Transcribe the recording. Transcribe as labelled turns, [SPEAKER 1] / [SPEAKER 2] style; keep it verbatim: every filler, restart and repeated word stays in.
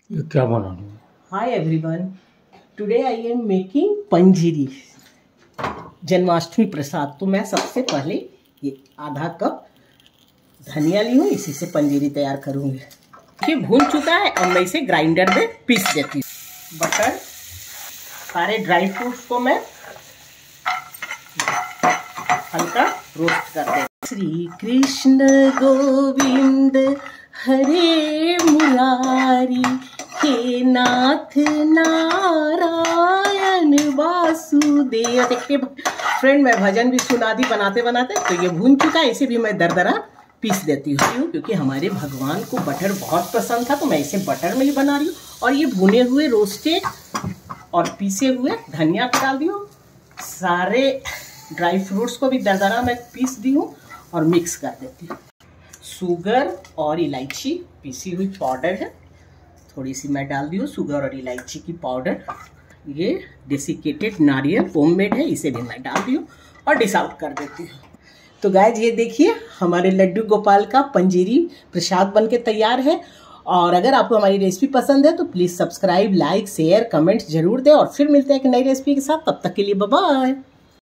[SPEAKER 1] ये क्या बना रही है?
[SPEAKER 2] Hi everyone, today I am making panjiri Janmashtami prasad. तो मैं सबसे पहले ये आधा कप धनिया ली हूँ, इसी से पंजीरी तैयार करूँगी। ये भून चुका है और मैं इसे ग्राइंडर में पीस देती हूँ। बटर, सारे ड्राई फ्रूट्स को मैं हल्का रोस्ट कर देती हूँ। श्री कृष्ण गोविंद हरे मुरारी, हे नाथ नारायण वासुदेव। देखते फ्रेंड, मैं भजन भी सुना दी बनाते बनाते। तो ये भून चुका है, इसे भी मैं दरदरा पीस देती हूँ, क्योंकि हमारे भगवान को बटर बहुत पसंद था, तो मैं इसे बटर में ही बना रही हूँ। और ये भुने हुए रोस्टेड और पीसे हुए धनिया को डाल दी हूँ। सारे ड्राई फ्रूट्स को भी दरदरा मैं पीस दी हूँ और मिक्स कर देती हूँ। शुगर और इलायची पीसी हुई पाउडर है, थोड़ी सी मैं डाल दी हूँ शुगर और इलायची की पाउडर। ये डेसिकेटेड नारियल होममेड है, इसे भी मैं डाल दी हूँ और डिश आउट कर देती हूँ। तो गाइज ये देखिए, हमारे लड्डू गोपाल का पंजीरी प्रसाद बनके तैयार है। और अगर आपको हमारी रेसिपी पसंद है तो please subscribe, like, share, comment जरूर दें। और फिर मिलते हैं एक नई रेसिपी के साथ, तब तक के लिए बाय बाय।